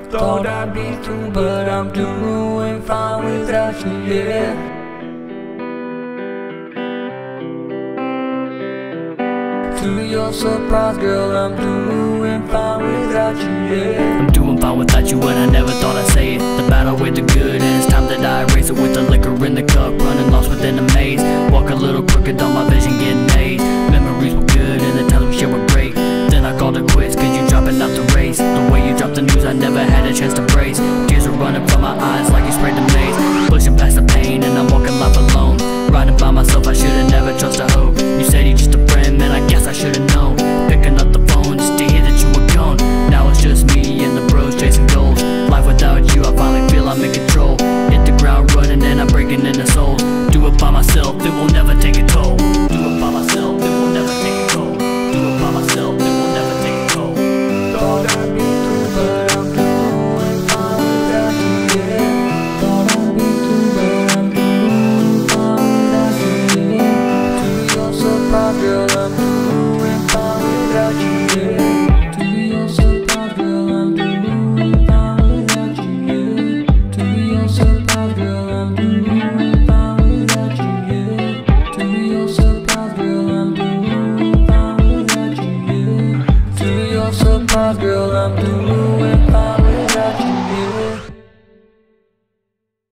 Thought I'd be through, but I'm doing fine without you, yeah. To your surprise, girl, I'm doing fine without you, yeah. I'm doing fine without you, and I never thought I'd say it. The battle with the good, and it's time that I erase it. With the liquor in the cup, running lost within a maze. Walk a little crooked on my vision, getting dazed. Memories were good, and the times we shared were great. Then I called it quits, cause you dropping out the race. The way you dropped the news, I never had a chance to brace. Tears are running from my eyes like you sprayed the maze. Pushing past the pain, and I'm walking life alone. Riding by myself, I should've never trust a hope. You said you're just a friend, man, I guess I should've known. Picking up the phone just to hear that you were gone. Now it's just me and the bros chasing goals. Life without you, I finally feel I'm in control. Hit the ground running and I'm breaking into souls. Do it by myself, it will never take a toll. Do it by myself, it will never take a toll. Do it by myself, it will never take a toll. Thought I'd be through, but I'm doing fine without you, yeah. Thought I'd be through, but I'm doing fine without you, yeah. To your surprise, girl, I'm doing fine without you, yeah. To your surprise, girl, I'm doing fine without you, yeah. To your surprise, girl, I'm doing fine without you, yeah. To your surprise, girl, I'm doing fine without you, yeah. To your surprise, girl, I'm doing